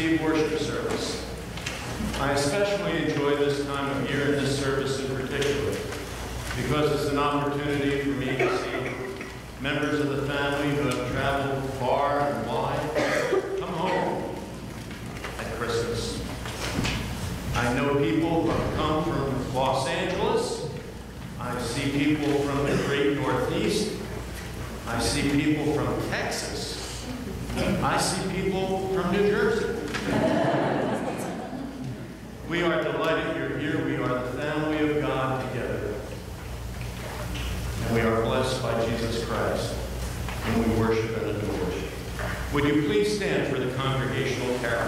receive worship service. I especially enjoy this time of year and this service in particular because it's an opportunity for me to see members of the family who have traveled far and wide come home at Christmas. I know people who have come from Los Angeles. I see people from the great Northeast. I see people from Texas. I see people from New Jersey. We are delighted you're here. We are the family of God together. And we are blessed by Jesus Christ, whom we worship and adore. Would you please stand for the congregational carol?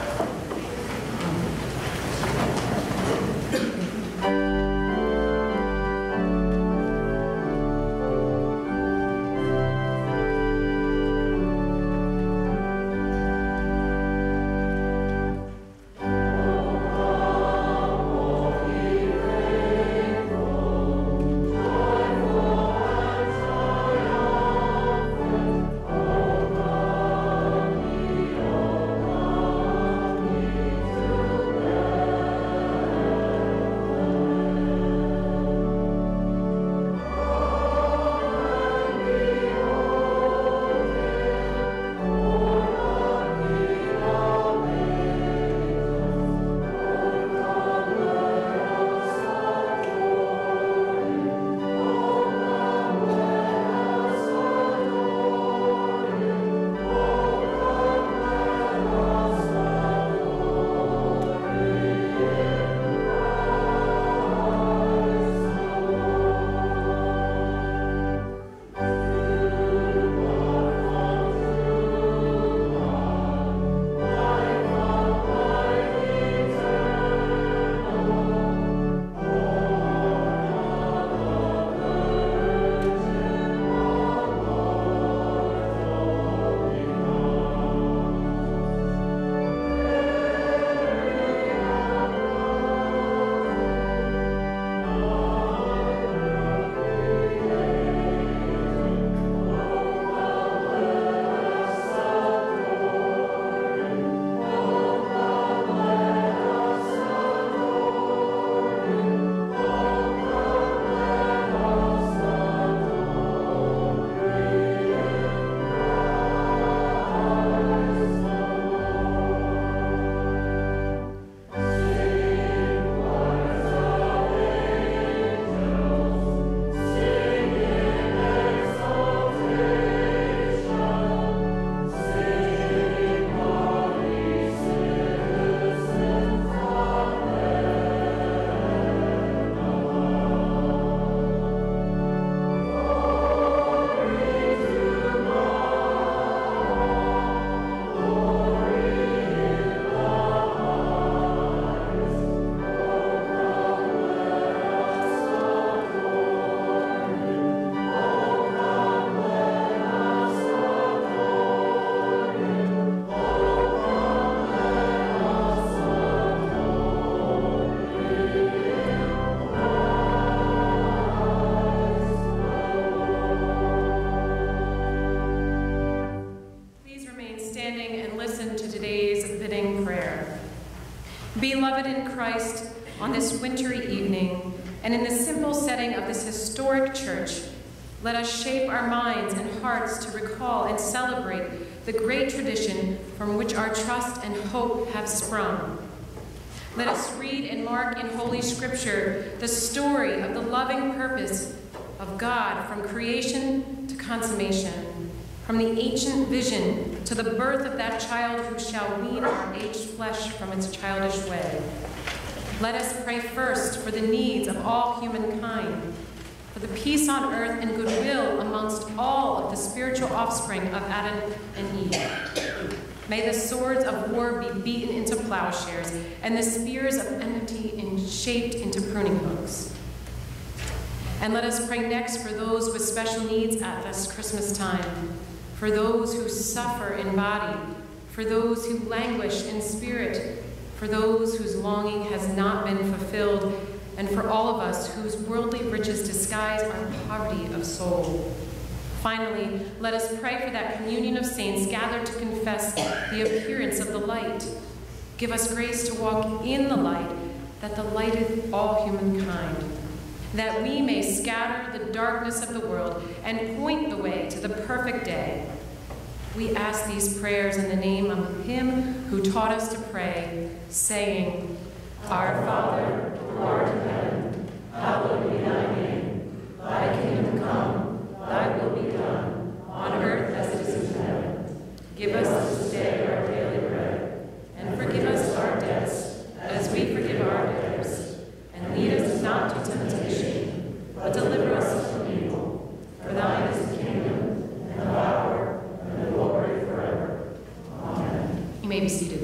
Beloved in Christ, on this wintry evening, and in the simple setting of this historic church, let us shape our minds and hearts to recall and celebrate the great tradition from which our trust and hope have sprung. Let us read and mark in Holy Scripture the story of the loving purpose of God from creation to consummation, from the ancient vision to the birth of that child who shall wean our aged flesh from its childish way. Let us pray first for the needs of all humankind, for the peace on earth and goodwill amongst all of the spiritual offspring of Adam and Eve. May the swords of war be beaten into plowshares and the spears of enmity shaped into pruning hooks. And let us pray next for those with special needs at this Christmas time, for those who suffer in body, for those who languish in spirit, for those whose longing has not been fulfilled, and for all of us whose worldly riches disguise our poverty of soul. Finally, let us pray for that communion of saints gathered to confess the appearance of the light, Give us grace to walk in the light that delighteth all humankind, that we may scatter the darkness of the world and point the way to the perfect day. We ask these prayers in the name of him who taught us to pray, saying, Our Father, who art in heaven, hallowed be thy name. Thy kingdom come, thy will be done, on earth as it is in heaven. Give us this day our daily bread, and forgive us our debts, as we forgive our debtors. And lead us not into temptation, but deliver us from evil. For thine is the kingdom, and the power, and the glory forever. Amen. You may be seated.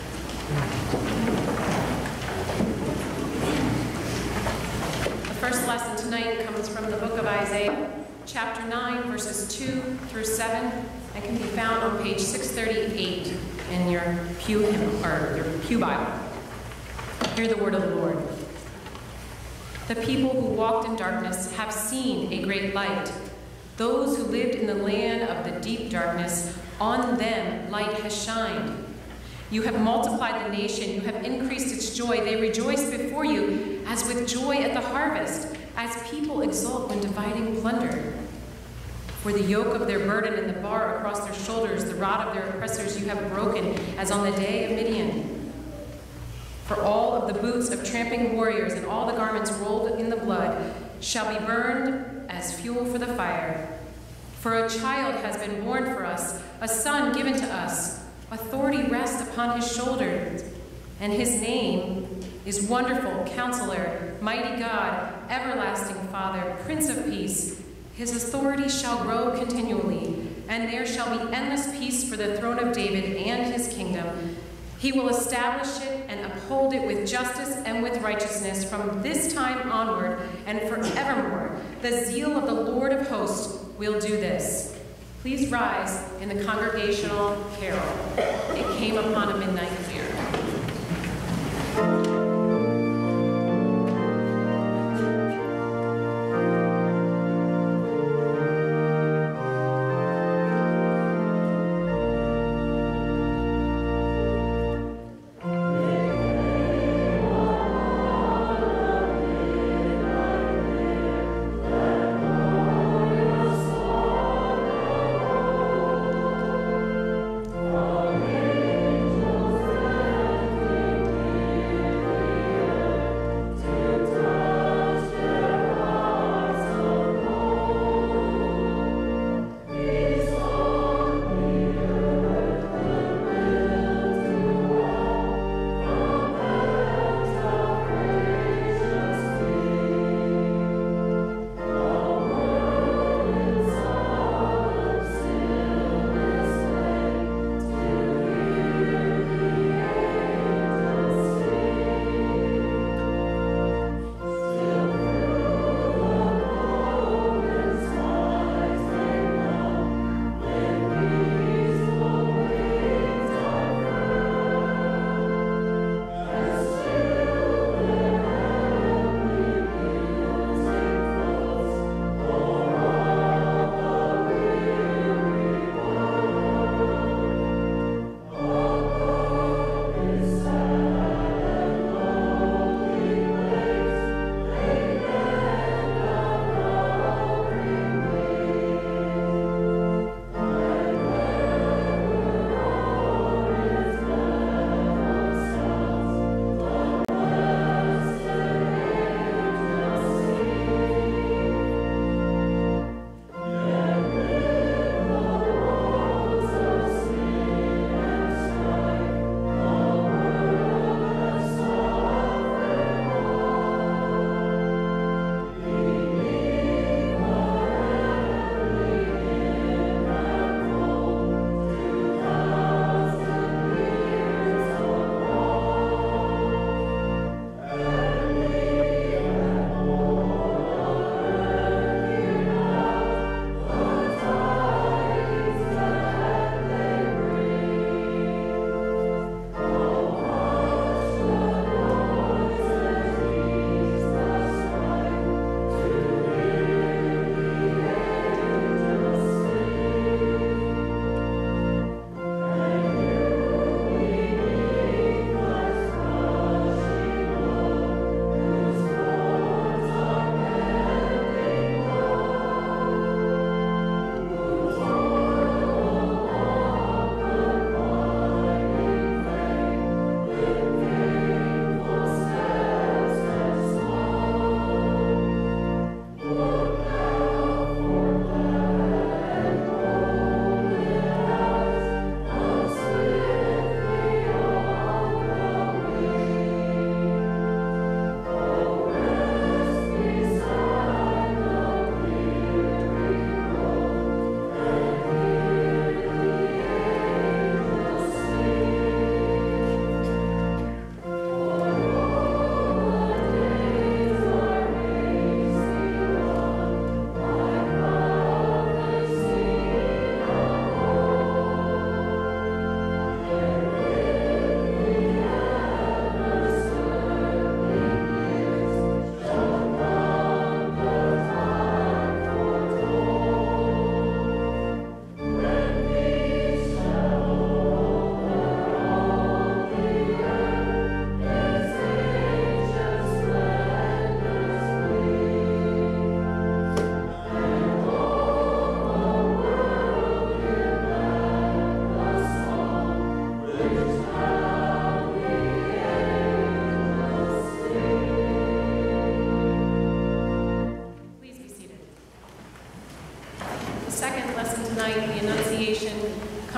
The first lesson tonight comes from the book of Isaiah, chapter 9, verses 2 through 7, and can be found on page 638 in your pew hymn, or your pew Bible. Hear the word of the Lord. The people who walked in darkness have seen a great light. Those who lived in the land of the deep darkness, on them light has shined. You have multiplied the nation, you have increased its joy. They rejoice before you as with joy at the harvest, as people exult when dividing plunder. For the yoke of their burden and the bar across their shoulders, the rod of their oppressors you have broken, as on the day of Midian. For all of the boots of tramping warriors and all the garments rolled in the blood shall be burned as fuel for the fire. For a child has been born for us, a son given to us. Authority rests upon his shoulders, and his name is Wonderful Counselor, Mighty God, Everlasting Father, Prince of Peace. His authority shall grow continually, and there shall be endless peace for the throne of David and his kingdom. He will establish it and uphold it with justice and with righteousness from this time onward and forevermore. The zeal of the Lord of hosts will do this. Please rise in the congregational carol. It came upon a midnight clear.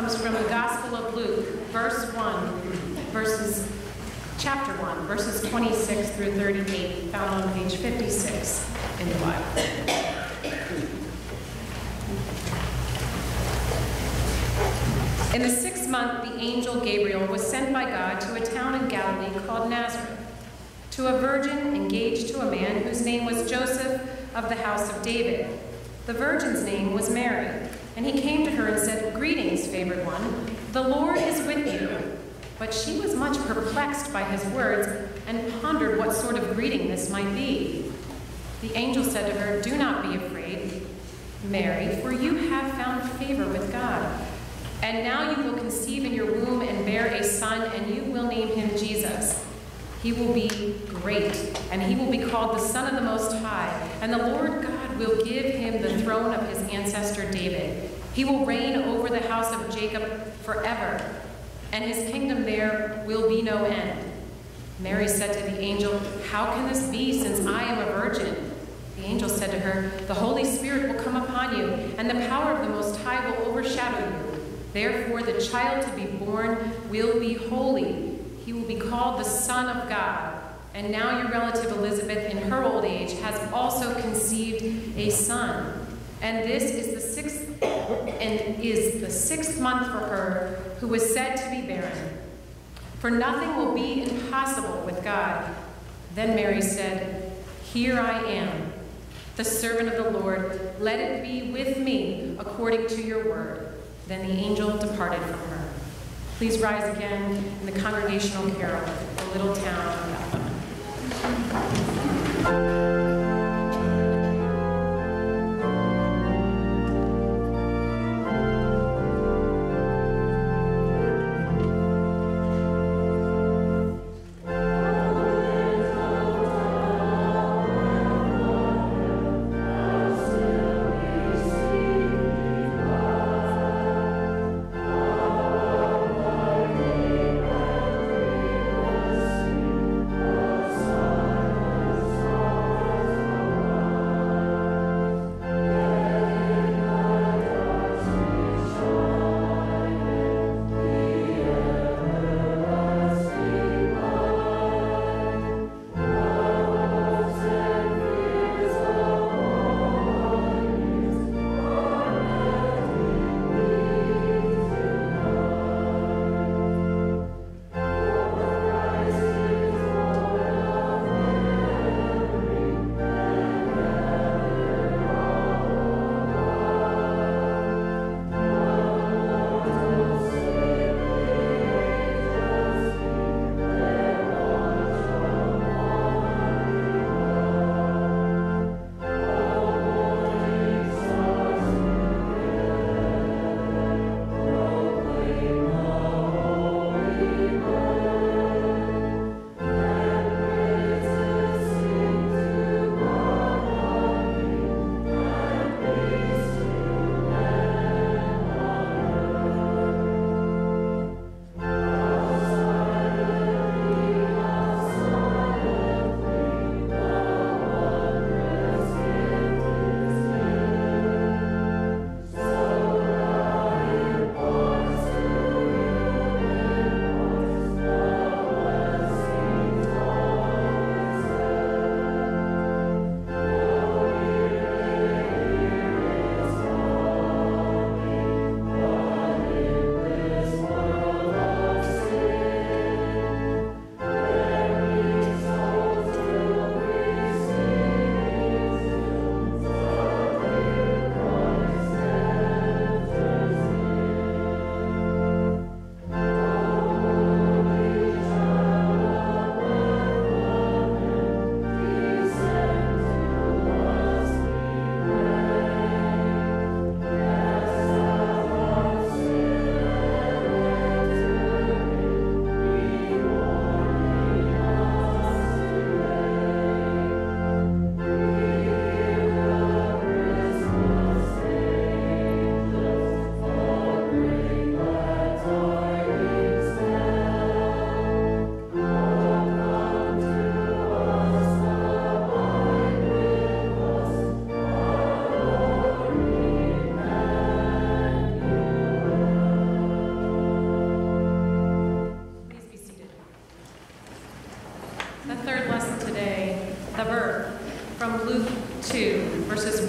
comes from the Gospel of Luke, chapter 1, verses 26 through 38, found on page 56 in the Bible. In the 6th month, the angel Gabriel was sent by God to a town in Galilee called Nazareth, to a virgin engaged to a man whose name was Joseph of the house of David. The virgin's name was Mary, and he came to her and said, "Greetings, favored one, the Lord is with you." But she was much perplexed by his words and pondered what sort of greeting this might be. The angel said to her, "Do not be afraid, Mary, for you have found favor with God. And now you will conceive in your womb and bear a son, and you will name him Jesus. He will be great, and he will be called the Son of the Most High, and the Lord God will give him the throne of his ancestor David. He will reign over the house of Jacob forever, and his kingdom there will be no end." Mary said to the angel, "How can this be, since I am a virgin?" The angel said to her, "The Holy Spirit will come upon you, and the power of the Most High will overshadow you. Therefore, the child to be born will be holy. He will be called the Son of God. And now your relative Elizabeth, in her old age, has also conceived a son. And this is the sixth month for her who was said to be barren. For nothing will be impossible with God." Then Mary said, "Here I am, the servant of the Lord. Let it be with me according to your word." Then the angel departed from her. Please rise again in the congregational carol, "The Little Town of Bethlehem."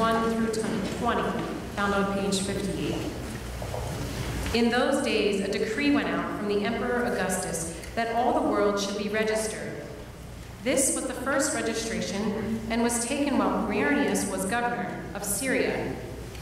1 through 20, found on page 58. In those days, a decree went out from the Emperor Augustus that all the world should be registered. This was the first registration and was taken while Quirinius was governor of Syria.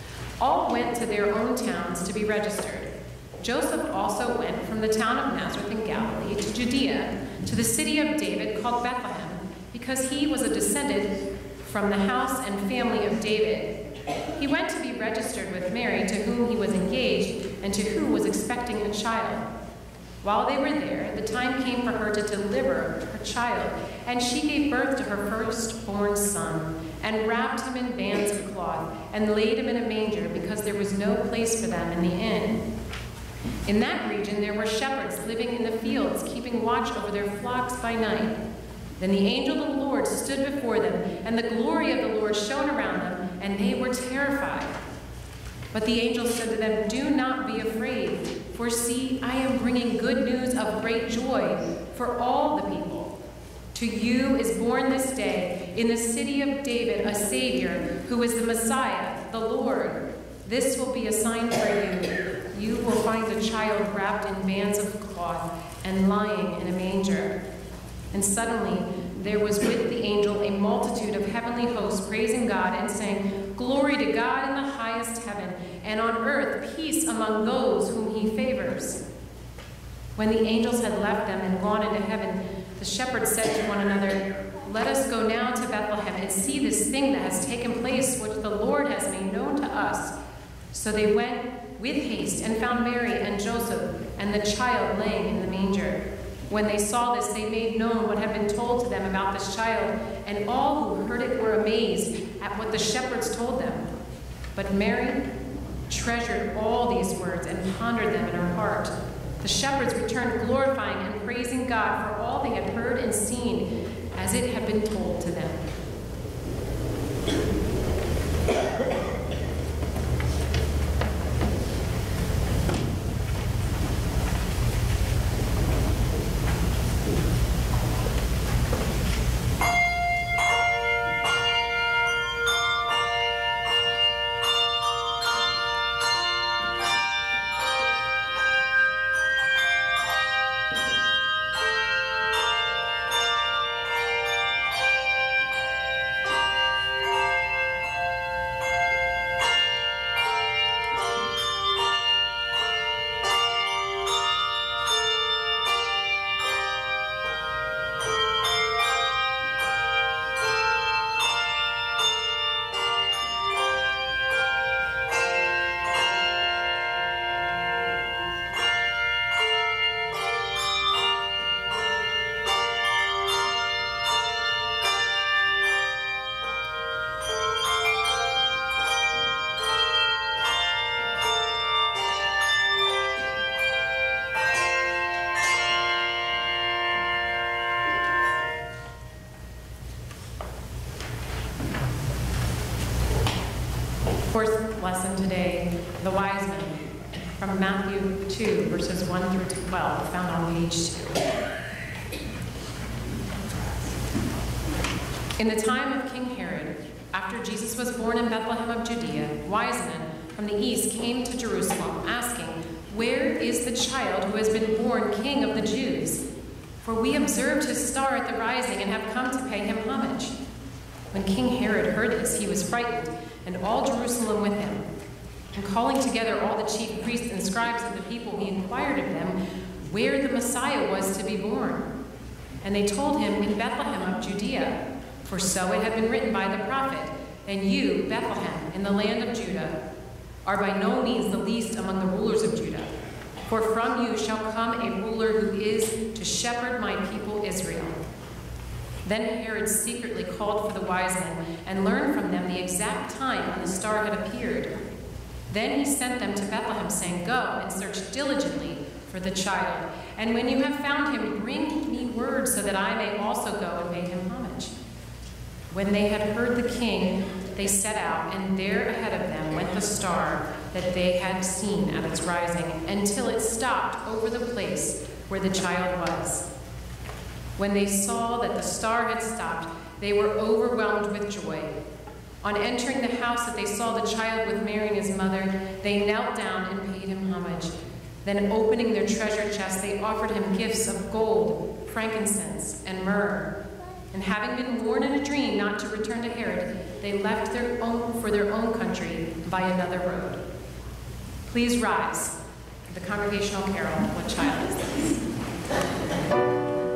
All went to their own towns to be registered. Joseph also went from the town of Nazareth in Galilee to Judea, to the city of David called Bethlehem, because he was a descendant from the house and family of David. He went to be registered with Mary, to whom he was engaged and to who was expecting a child. While they were there, the time came for her to deliver her child, and she gave birth to her firstborn son, and wrapped him in bands of cloth, and laid him in a manger, because there was no place for them in the inn. In that region there were shepherds living in the fields, keeping watch over their flocks by night. Then the angel of the Lord stood before them, and the glory of the Lord shone around them, and they were terrified. But the angel said to them, "Do not be afraid, for see, I am bringing good news of great joy for all the people. To you is born this day in the city of David a Savior, who is the Messiah, the Lord. This will be a sign for you. You will find a child wrapped in bands of cloth and lying in a manger." And suddenly there was with the angel a multitude of heavenly hosts praising God and saying, "Glory to God in the highest heaven, and on earth peace among those whom he favors." When the angels had left them and gone into heaven, the shepherds said to one another, "Let us go now to Bethlehem and see this thing that has taken place, which the Lord has made known to us." So they went with haste and found Mary and Joseph and the child laying in the manger. When they saw this, they made known what had been told to them about this child, and all who heard it were amazed at what the shepherds told them. But Mary treasured all these words and pondered them in her heart. The shepherds returned glorifying and praising God for all they had heard and seen, as it had been told to them. Fourth lesson today, the wise men, from Matthew 2, verses 1 through 12, found on page 2. In the time of King Herod, after Jesus was born in Bethlehem of Judea, wise men from the east came to Jerusalem, asking, "Where is the child who has been born King of the Jews? For we observed his star at the rising and have come to pay him homage." When King Herod heard this, he was frightened, and all Jerusalem with him. And calling together all the chief priests and scribes of the people, he inquired of them where the Messiah was to be born. And they told him, "In Bethlehem of Judea, for so it had been written by the prophet, 'And you, Bethlehem, in the land of Judah, are by no means the least among the rulers of Judah. For from you shall come a ruler who is to shepherd my people Israel.'" Then Herod secretly called for the wise men and learned from them the exact time when the star had appeared. Then he sent them to Bethlehem, saying, "Go and search diligently for the child, and when you have found him, bring me word so that I may also go and pay him homage." When they had heard the king, they set out, and there ahead of them went the star that they had seen at its rising, until it stopped over the place where the child was. When they saw that the star had stopped, they were overwhelmed with joy. On entering the house that they saw the child with Mary and his mother, they knelt down and paid him homage. Then opening their treasure chest, they offered him gifts of gold, frankincense, and myrrh. And having been warned in a dream not to return to Herod, they left for their own country by another road. Please rise for the congregational carol, What Child Is This?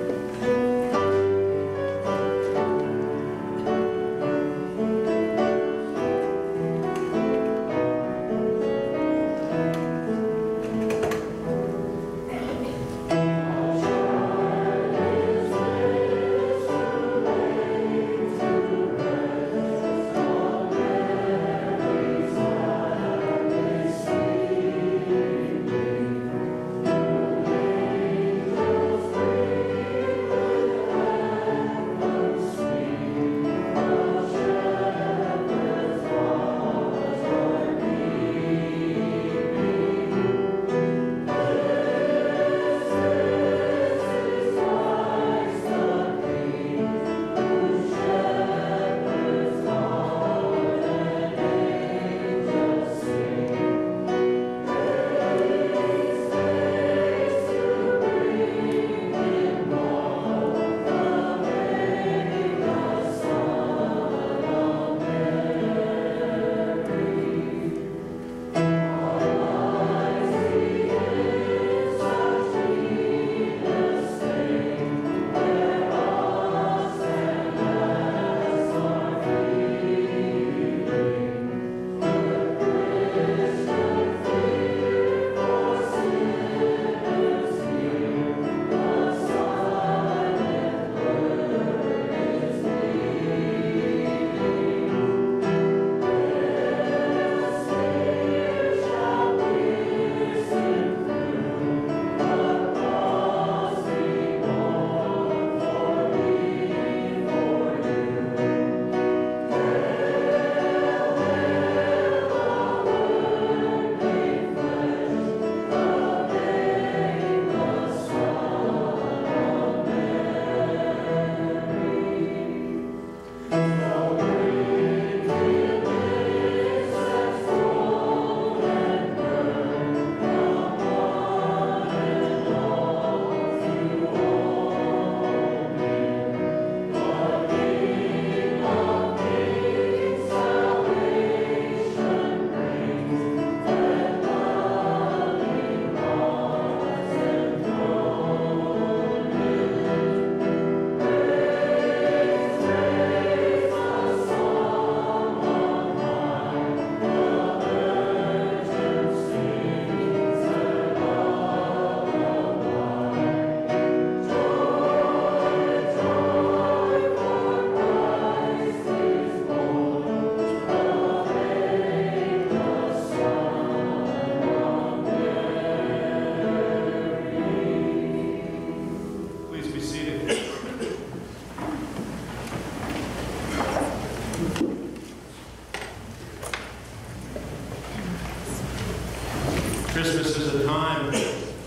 Christmas is a time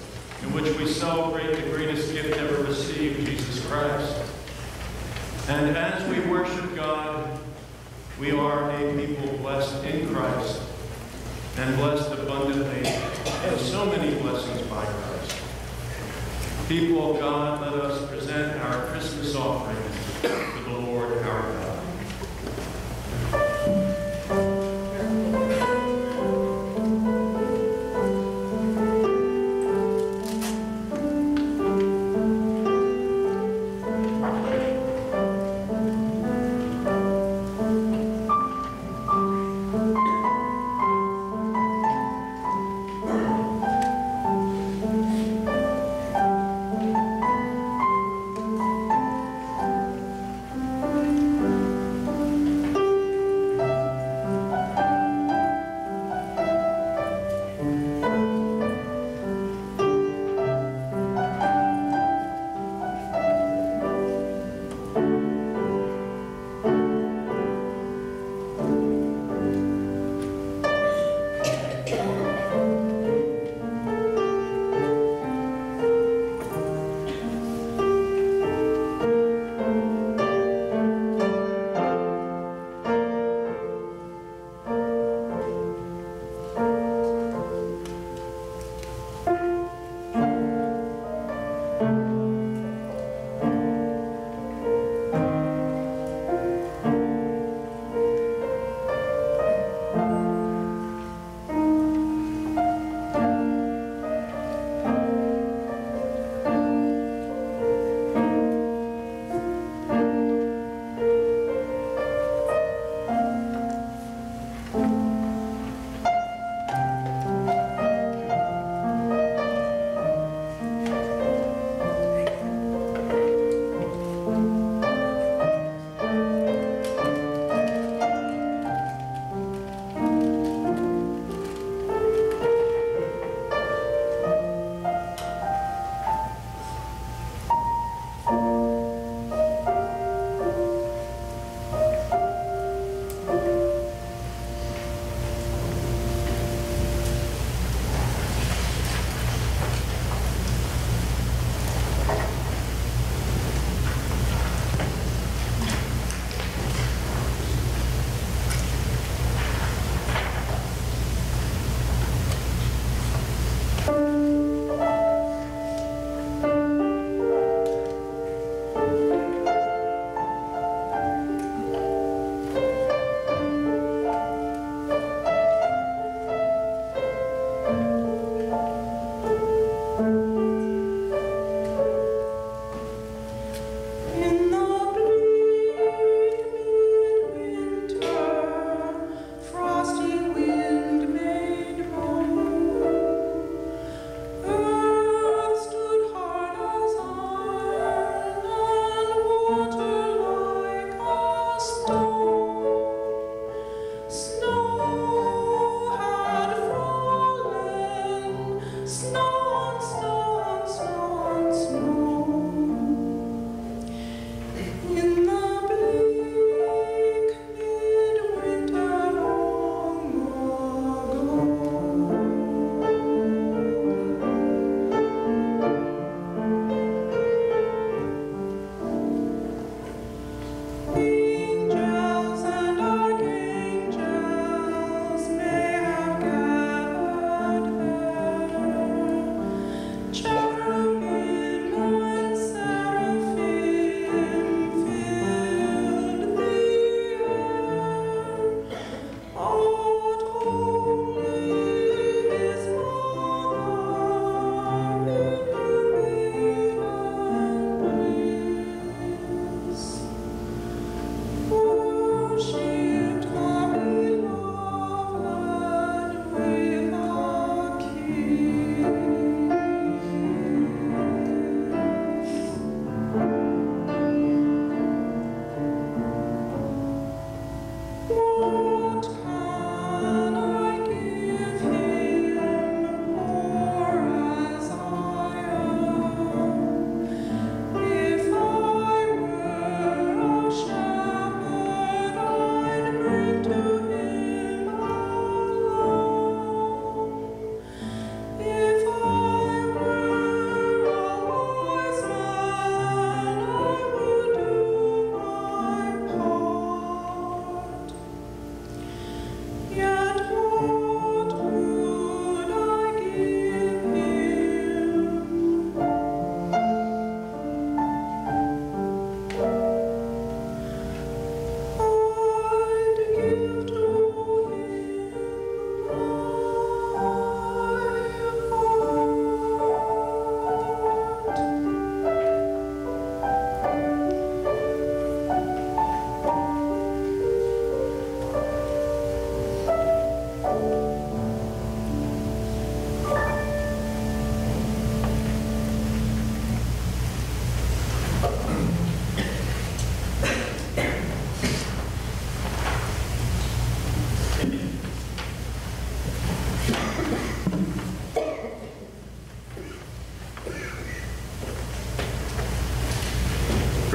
in which we celebrate the greatest gift ever received, Jesus Christ. And as we worship God, we are a people blessed in Christ and blessed abundantly with so many blessings by Christ. People of God, let us present our Christmas offerings to the Lord our God.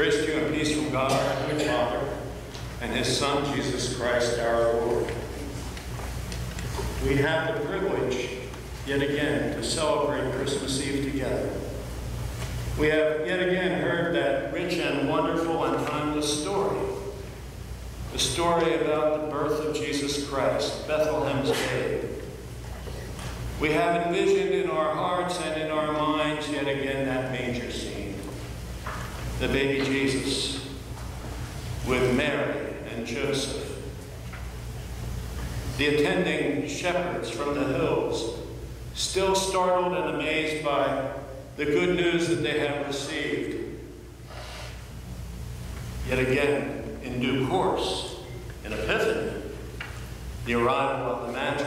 Grace to you and peace from God, our Heavenly Father, and His Son, Jesus Christ, our Lord. We have the privilege, yet again, to celebrate Christmas Eve together. We have yet again heard that rich and wonderful and timeless story. The story about the birth of Jesus Christ, Bethlehem's babe. We have envisioned in our hearts and in our minds yet again that manger scene. The baby Jesus with Mary and Joseph. The attending shepherds from the hills, still startled and amazed by the good news that they have received. Yet again, in due course, in Epiphany, the arrival of the Magi,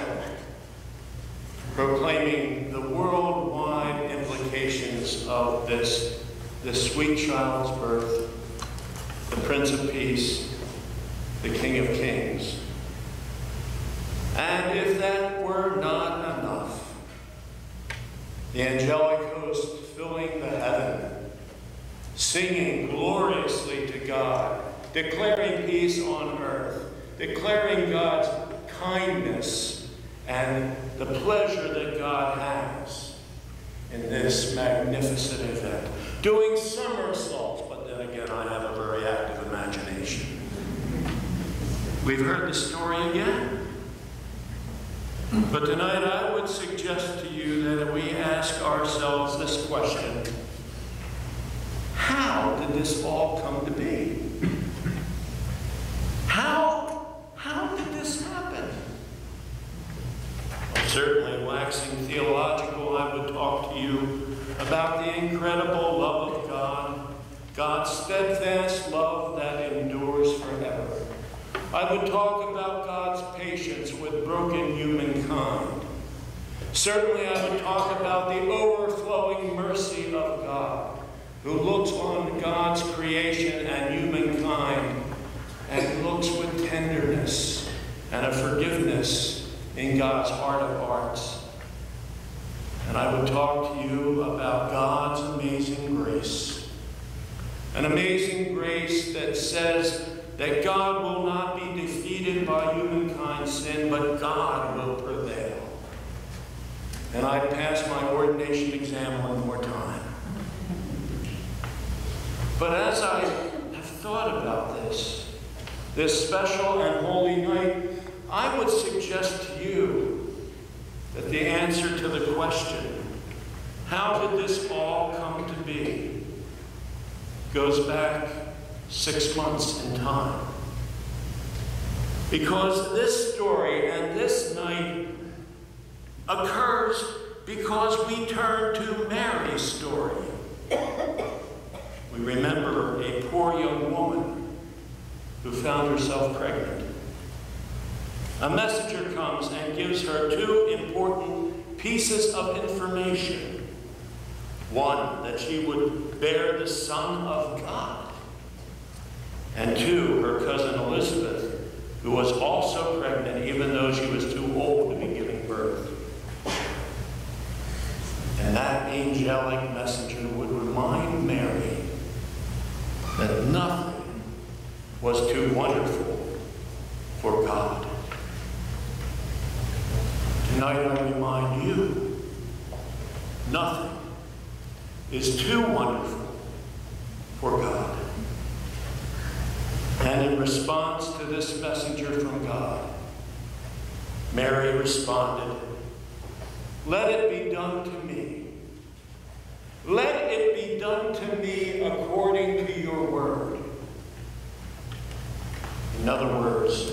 proclaiming the worldwide implications of this sweet child's birth, the Prince of Peace, the King of Kings. And if that were not enough, the angelic host filling the heaven, singing gloriously to God, declaring peace on earth, declaring God's kindness and the pleasure that God has in this magnificent event. Doing somersaults, but then again, I have a very active imagination. We've heard the story again. But tonight I would suggest to you that we ask ourselves this question: how did this all come to be? How did this happen? Well, certainly, waxing theological, I would talk to you about the incredible love of God, God's steadfast love that endures forever. I would talk about God's patience with broken humankind. Certainly, I would talk about the overflowing mercy of God, who looks on God's creation and humankind and looks with tenderness and a forgiveness in God's heart of hearts. And I would talk to you about God's amazing grace. An amazing grace that says that God will not be defeated by humankind's sin, but God will prevail. And I pass my ordination exam one more time. But as I have thought about this special and holy night, I would suggest to you that the answer to the question, how did this all come to be, goes back 6 months in time. Because this story and this night occurs because we turn to Mary's story. We remember a poor young woman who found herself pregnant. A messenger comes and gives her 2 important pieces of information. One, that she would bear the Son of God. And 2, her cousin Elizabeth, who was also pregnant even though she was too old to be giving birth. And that angelic messenger would remind Mary that nothing was too wonderful for God. Tonight I remind you, nothing is too wonderful for God. And in response to this messenger from God, Mary responded, "Let it be done to me. Let it be done to me according to your word." In other words,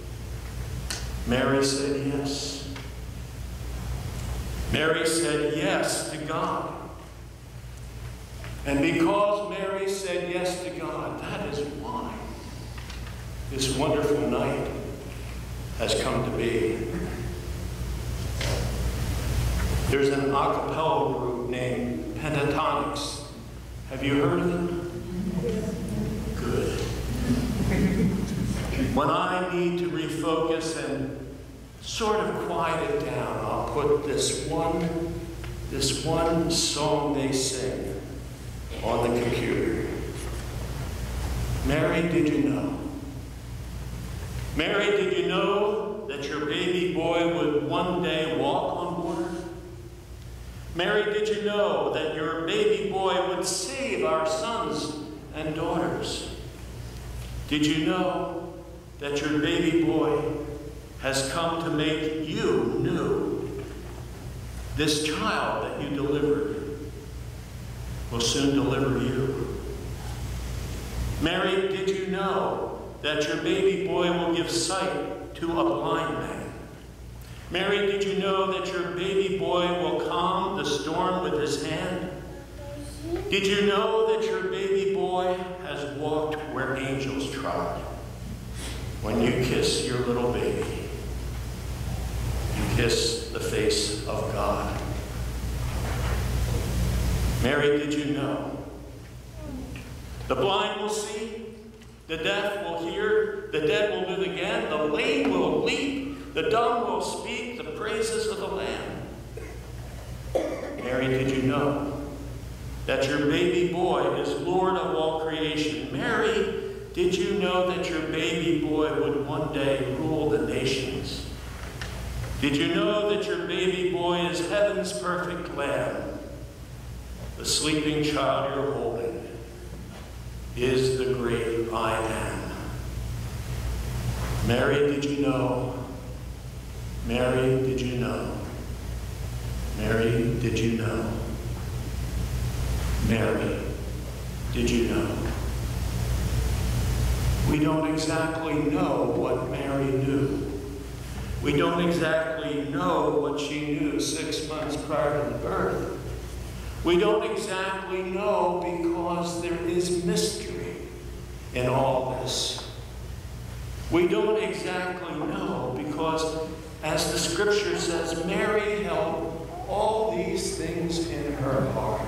Mary said yes. Mary said yes to God. And because Mary said yes to God, that is why this wonderful night has come to be. There's an a cappella group named Pentatonics. Have you heard of them? Good. When I need to refocus and sort of quiet it down, I'll put this one song they sing on the computer. Mary, did you know? Mary, did you know that your baby boy would one day walk on water? Mary, did you know that your baby boy would save our sons and daughters? Did you know that your baby boy has come to make you new? This child that you delivered will soon deliver you. Mary, did you know that your baby boy will give sight to a blind man? Mary, did you know that your baby boy will calm the storm with his hand? Did you know that your baby boy has walked where angels trod? When you kiss your little baby, you kiss the face of God. Mary, did you know? The blind will see, the deaf will hear, the dead will live again, the lame will leap, the dumb will speak the praises of the Lamb. Mary, did you know that your baby boy is Lord of all creation? Mary, did you know that your baby boy would one day rule the nations? Did you know that your baby boy is heaven's perfect Lamb? The sleeping child you're holding is the great I Am. Mary, did you know? Mary, did you know? Mary, did you know? Mary, did you know? We don't exactly know what Mary knew. We don't exactly know what she knew 6 months prior to the birth. We don't exactly know because there is mystery in all this. We don't exactly know because, as the scripture says, Mary held all these things in her heart.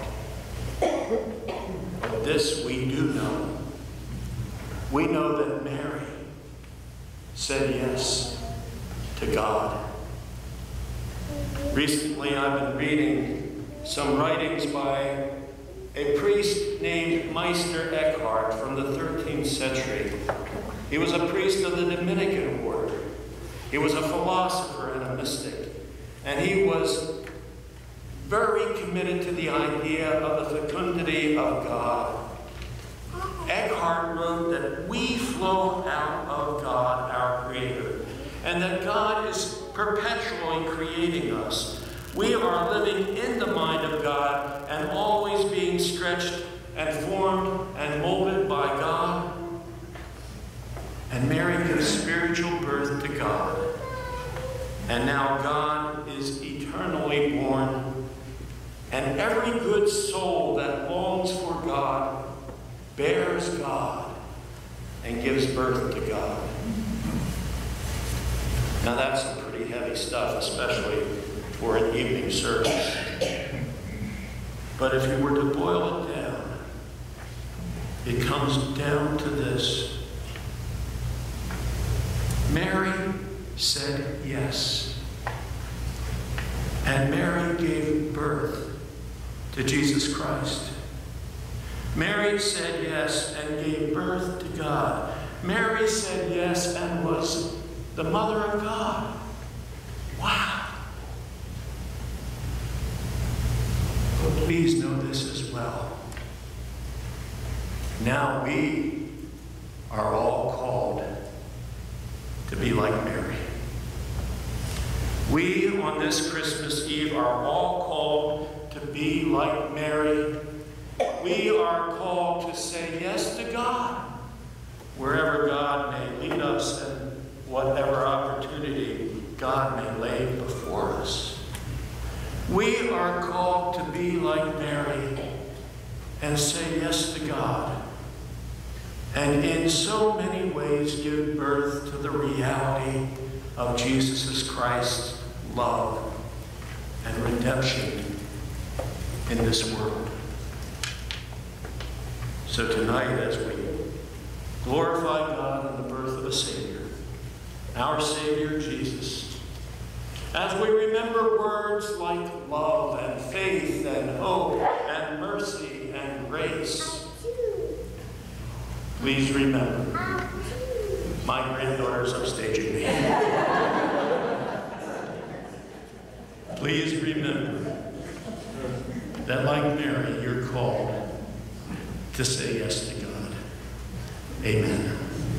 But this we do know. We know that Mary said yes to God. Recently, I've been reading some writings by a priest named Meister Eckhart from the 13th century. He was a priest of the Dominican order. He was a philosopher and a mystic. And he was very committed to the idea of the fecundity of God. Eckhart wrote that we flow out of God, our Creator, and that God is perpetually creating us. We are living in the mind of God and always being stretched and formed and molded by God. And Mary gives spiritual birth to God. And now God is eternally born. And every good soul that longs for God bears God and gives birth to God. Now that's some pretty heavy stuff, especially for an evening service. But if you were to boil it down, it comes down to this. Mary said yes. And Mary gave birth to Jesus Christ. Mary said yes and gave birth to God. Mary said yes and was the mother of God. Wow. But please know this as well. Now we are all called to be like Mary. We, on this Christmas Eve, are all called to be like Mary. We are called to say yes to God, wherever God may lead us and whatever opportunity God may lay before us. We are called to be like Mary and say yes to God, and in so many ways give birth to the reality of Jesus Christ's love and redemption in this world. So tonight, as we glorify God in the birth of a Savior, our Savior Jesus, as we remember words like love and faith and hope and mercy and grace, Please remember, my granddaughter's upstaging me. Please remember that, like Mary, you're called to say yes to God. Amen.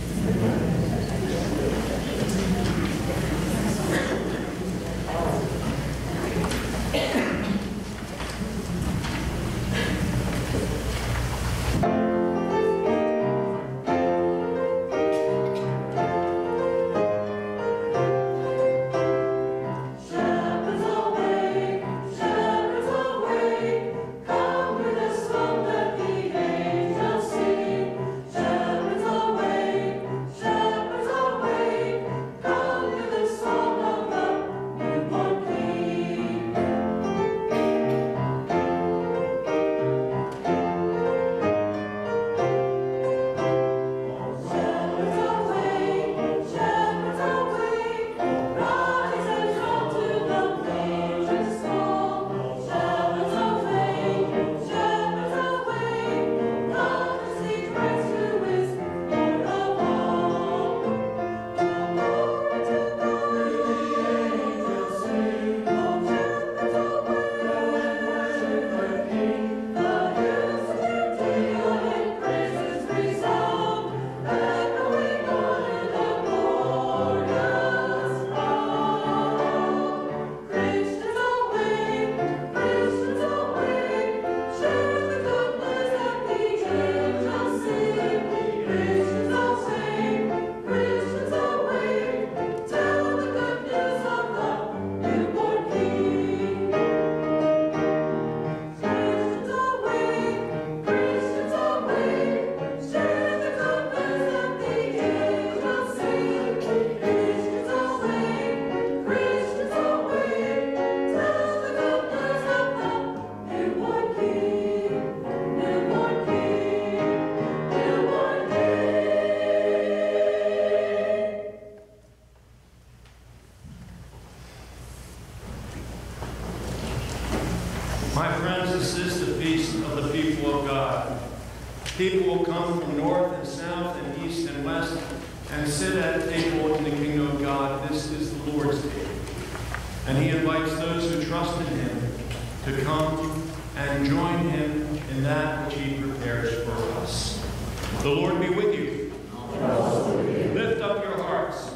My friends, this is the feast of the people of God. People will come from north and south and east and west and sit at table in the kingdom of God. This is the Lord's table. And he invites those who trust in him to come and join him in that which he prepares for us. The Lord be with you. Lift up your hearts.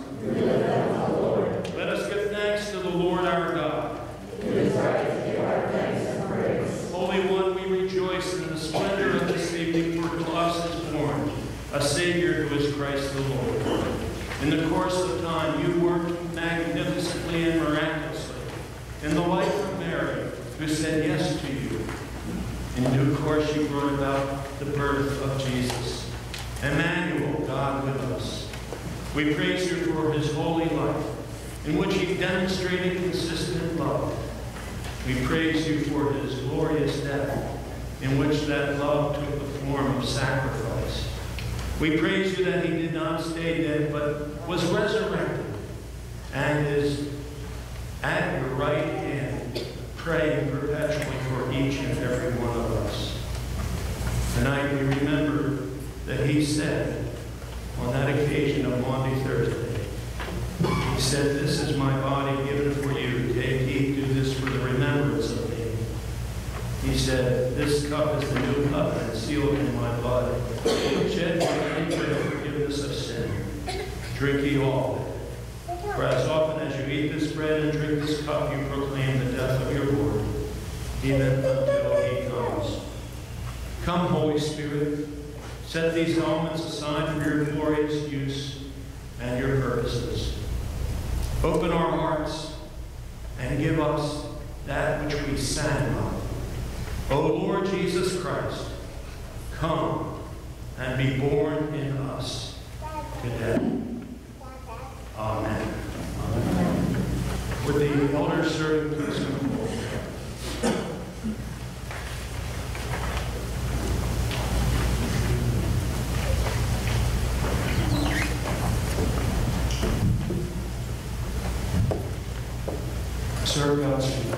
Let us give thanks to the Lord our God. It is right to give our thanks and praise. Holy One, we rejoice in the splendor of this evening, for to us is born a Savior who is Christ the Lord. In the course of time, you worked magnificently and miraculously in the life of Mary, who said yes to you. In due course, you brought about the birth of Jesus. Emmanuel, God with us. We praise you for his holy life, in which he demonstrated consistent love. We praise you for his glorious death, in which that love took the form of sacrifice. We praise you that he did not stay dead, but was resurrected, and is at your right hand, praying perpetually for each and every one of us. Tonight we remember that he said, on that occasion of Maundy Thursday, he said, "This is my body given for you. Take heed, do this for the remembrance of me." He said, "This cup is the new covenant sealed in my blood, shed for the forgiveness of sin. Drink ye all of it. For as often as you eat this bread and drink this cup, you proclaim the death of your Lord, even until he comes." Come, Holy Spirit, set these elements aside for your glorious use and your purposes. Open our hearts and give us that which we sang of. O Lord Jesus Christ, come and be born in us today. Amen. Amen. Would the elders serve please come forward? Serve God's people.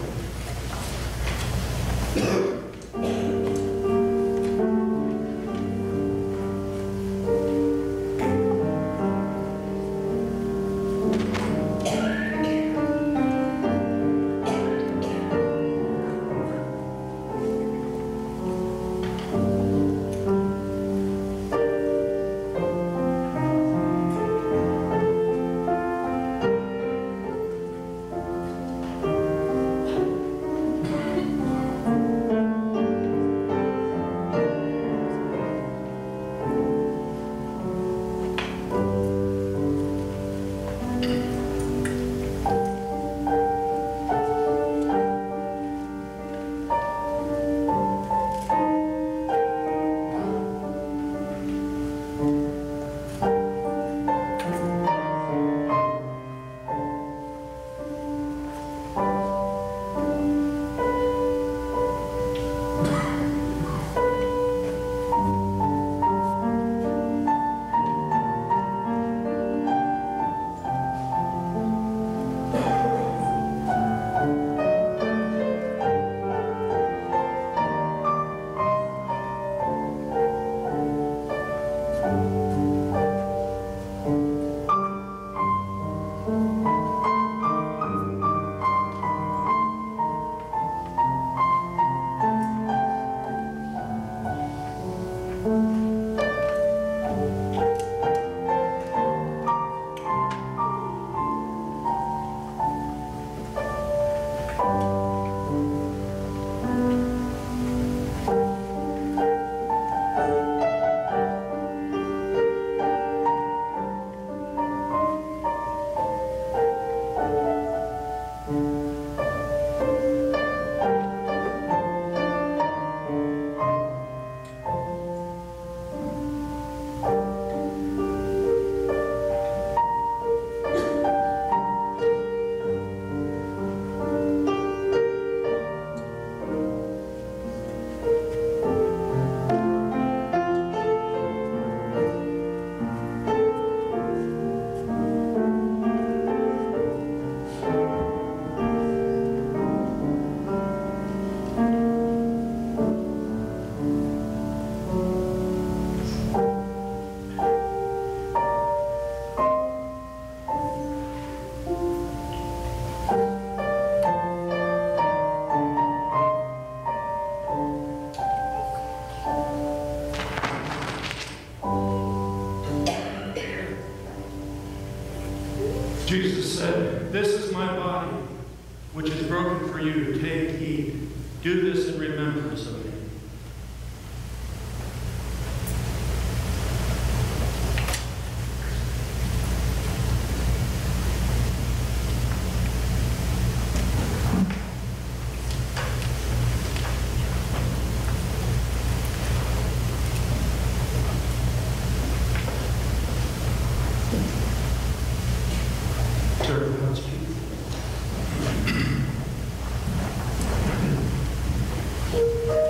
Jesus said, "This is my body, which is broken for you. Take heed. Do this in remembrance of me." Serve God's people.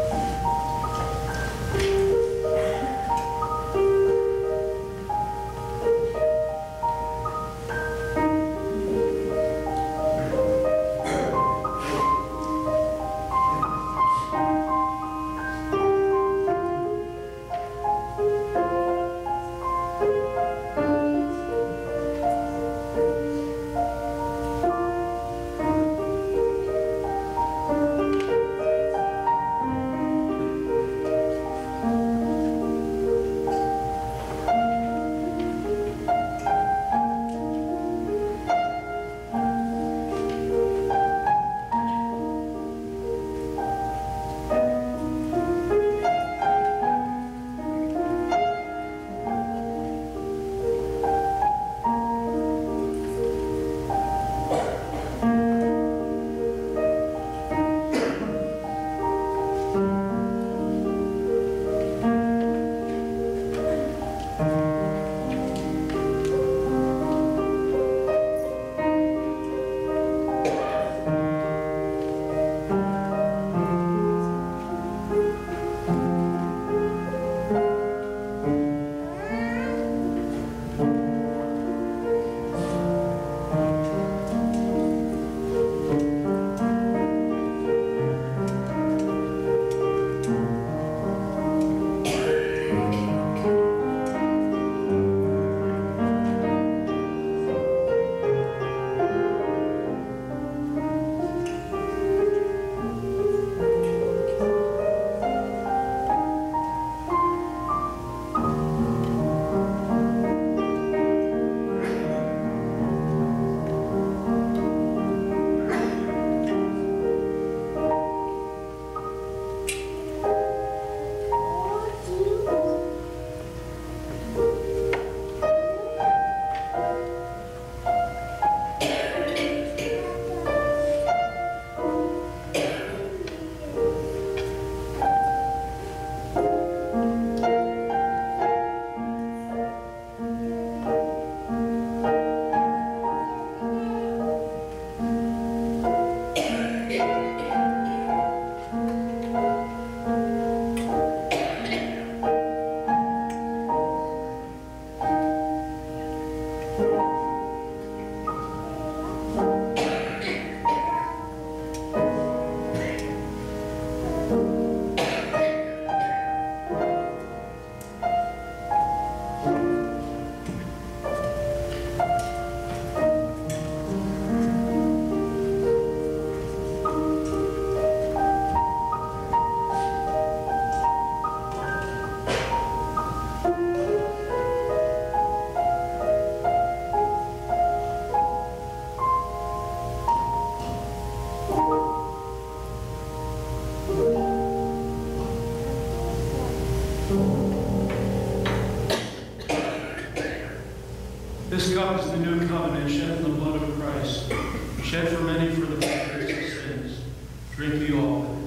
This cup is the new covenant shed in the blood of Christ, shed for many for the forgiveness of sins. Drink ye all of it.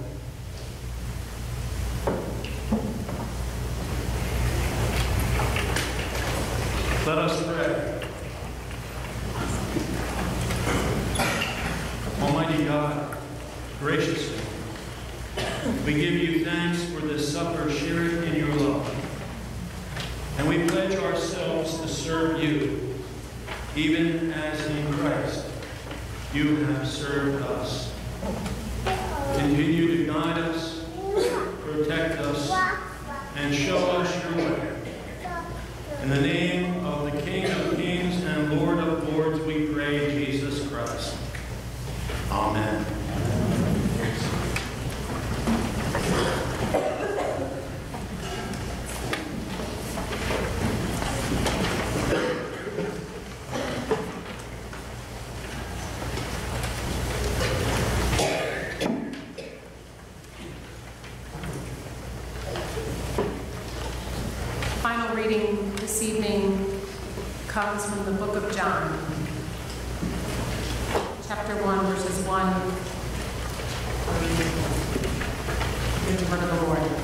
Let us pray. Almighty God, graciously, we give you thanks for this supper shared in your love. And we pledge ourselves to serve you, even as in Christ you have served us. Continue to guide us, protect us, and show us your way. In the name of the King of Kings and Lord of Lords, we pray, Jesus Christ. Amen. Final reading this evening comes from the book of John, chapter 1, verses 1 through the word of the Lord.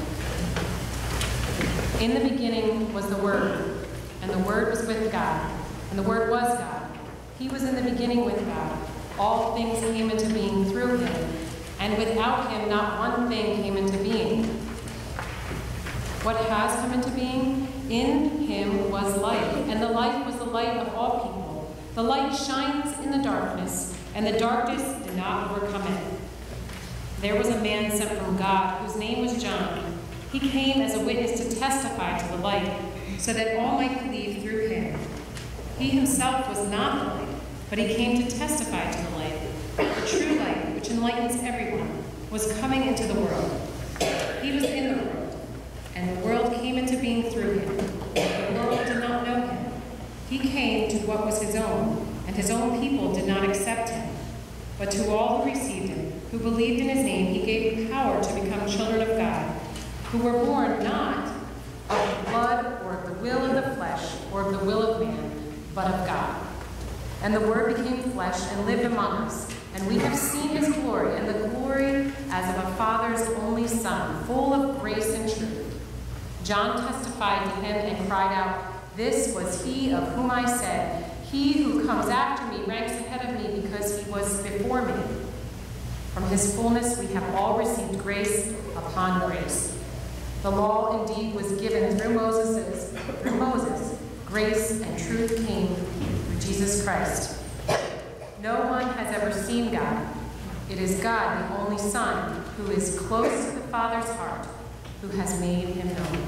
In the beginning was the Word, and the Word was with God, and the Word was God. He was in the beginning with God. All things came into being through him, and without him not one thing came into being. What has come into being? In him was life, and the life was the light of all people. The light shines in the darkness, and the darkness did not overcome it. There was a man sent from God, whose name was John. He came as a witness to testify to the light, so that all might believe through him. He himself was not the light, but he came to testify to the light. The true light, which enlightens everyone, was coming into the world. He was in the world, and the world came into being through him. The world did not know him. He came to what was his own, and his own people did not accept him. But to all who received him, who believed in his name, he gave power to become children of God, who were born not of blood or of the will of the flesh or of the will of man, but of God. And the Word became flesh and lived among us, and we have seen his glory, and the glory as of a Father's only Son, full of grace and truth. John testified to him and cried out, "This was he of whom I said, he who comes after me ranks ahead of me because he was before me." From his fullness we have all received grace upon grace. The law indeed was given through Moses. Grace and truth came through Jesus Christ. No one has ever seen God. It is God, the only Son, who is close to the Father's heart, who has made him known.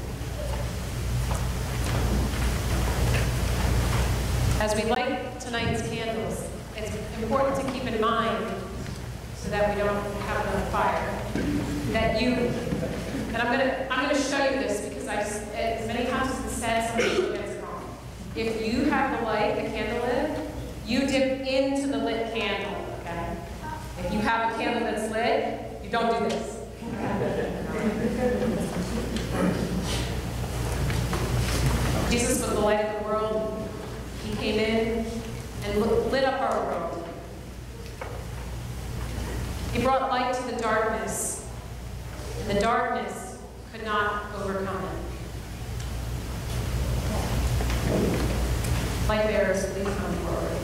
As we light tonight's candles, it's important to keep in mind, so that we don't have it on fire, that you, and I'm gonna show you this because as many times as it's said, some people get it wrong. If you have the light, the candle lit, you dip into the lit candle, okay? If you have a candle that's lit, you don't do this. Jesus was the light of the world. He came in and lit up our world. He brought light to the darkness, and the darkness could not overcome it. Light bearers, please come forward.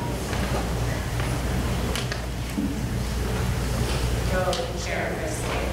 Share this.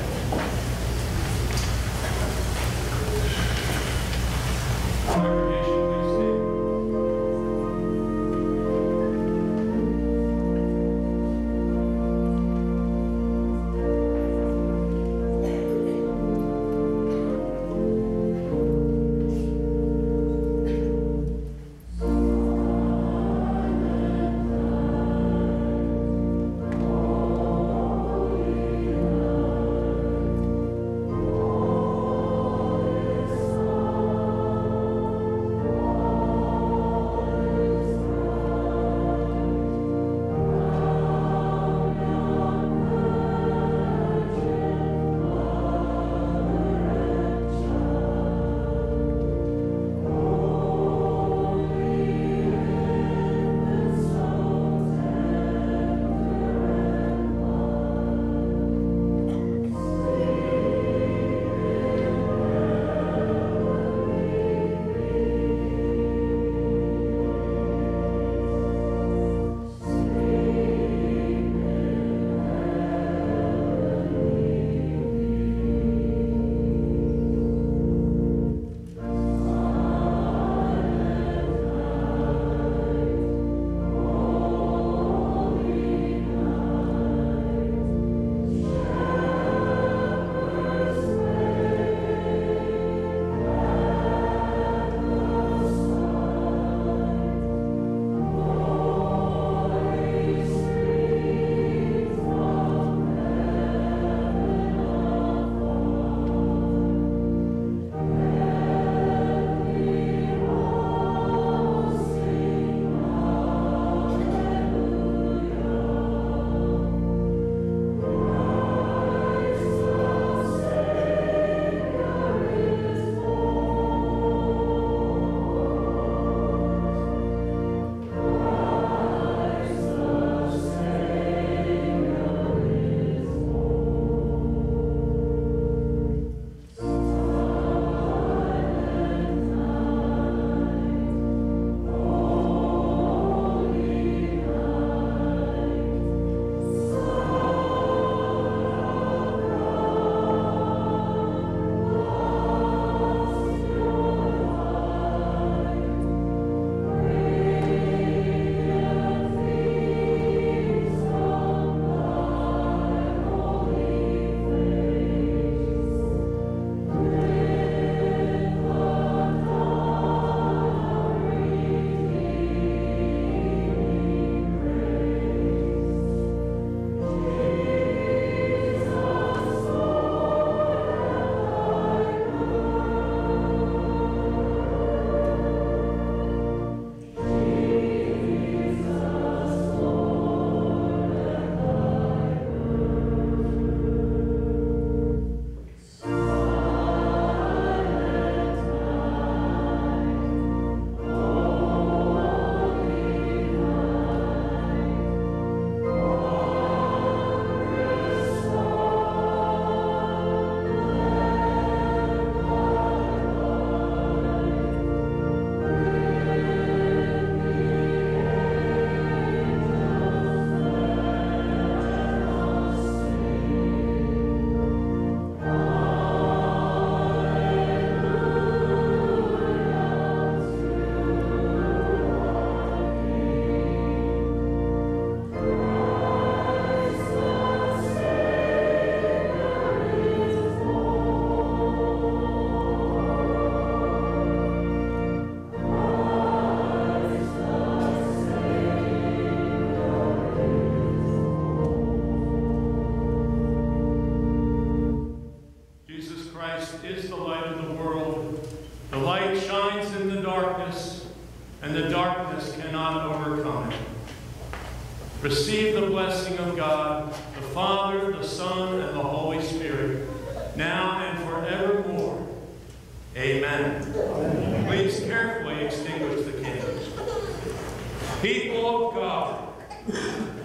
the darkness cannot overcome it. Receive the blessing of God, the Father, the Son, and the Holy Spirit, now and forevermore. Amen. Please carefully extinguish the candles. People of God,